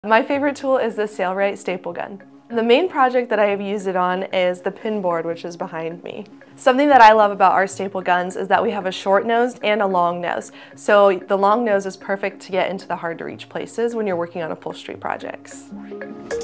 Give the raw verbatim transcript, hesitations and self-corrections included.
My favorite tool is the Sailrite staple gun. The main project that I have used it on is the pin board, which is behind me. Something that I love about our staple guns is that we have a short nose and a long nose. So the long nose is perfect to get into the hard to reach places when you're working on upholstery projects.